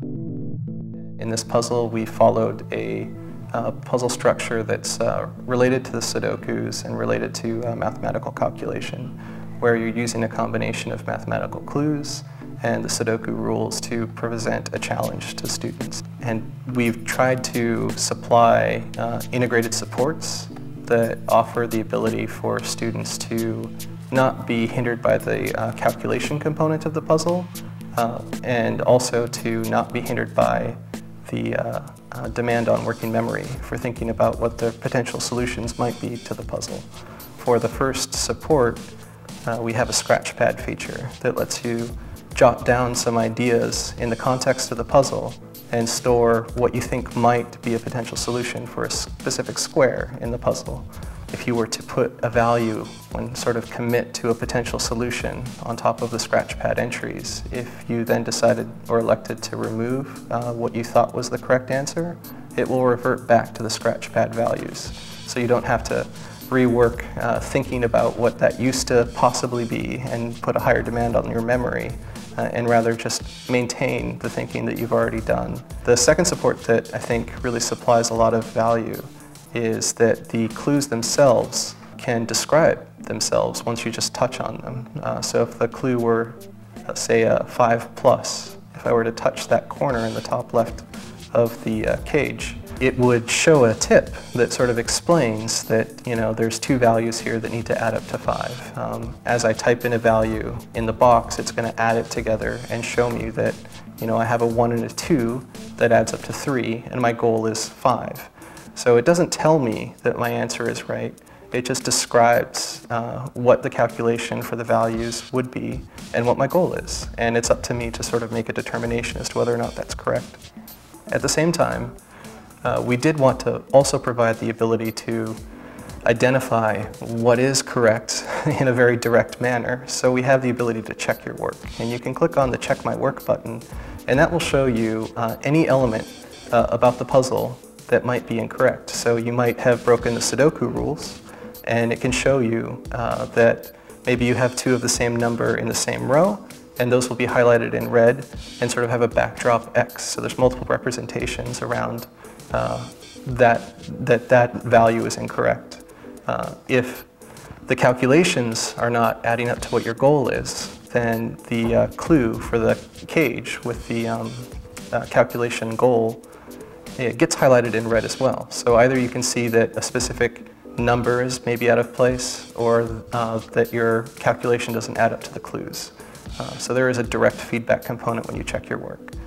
In this puzzle, we followed a puzzle structure that's related to the Sudokus and related to mathematical calculation, where you're using a combination of mathematical clues and the Sudoku rules to present a challenge to students. And we've tried to supply integrated supports that offer the ability for students to not be hindered by the calculation component of the puzzle, and also to not be hindered by the demand on working memory for thinking about what the potential solutions might be to the puzzle. For the first support, we have a scratchpad feature that lets you jot down some ideas in the context of the puzzle and store what you think might be a potential solution for a specific square in the puzzle. If you were to put a value and sort of commit to a potential solution on top of the scratchpad entries, if you then decided or elected to remove what you thought was the correct answer, it will revert back to the scratchpad values. So you don't have to rework thinking about what that used to possibly be and put a higher demand on your memory, and rather just maintain the thinking that you've already done. The second support that I think really supplies a lot of value is that the clues themselves can describe themselves once you just touch on them. So if the clue were, say, a 5+, if I were to touch that corner in the top left of the cage, it would show a tip that sort of explains that, you know, there's two values here that need to add up to 5. As I type in a value in the box, it's going to add it together and show me that, you know, I have a 1 and a 2 that adds up to 3, and my goal is 5. So it doesn't tell me that my answer is right. It just describes what the calculation for the values would be and what my goal is. And it's up to me to sort of make a determination as to whether or not that's correct. At the same time, we did want to also provide the ability to identify what is correct in a very direct manner. So we have the ability to check your work. And you can click on the Check My Work button, and that will show you any element about the puzzle that might be incorrect. So you might have broken the Sudoku rules, and it can show you that maybe you have 2 of the same number in the same row, and those will be highlighted in red and sort of have a backdrop X. So there's multiple representations around that value is incorrect. If the calculations are not adding up to what your goal is, then the clue for the cage with the calculation goal, it gets highlighted in red as well. So either you can see that a specific number is maybe out of place, or that your calculation doesn't add up to the clues. So there is a direct feedback component when you check your work.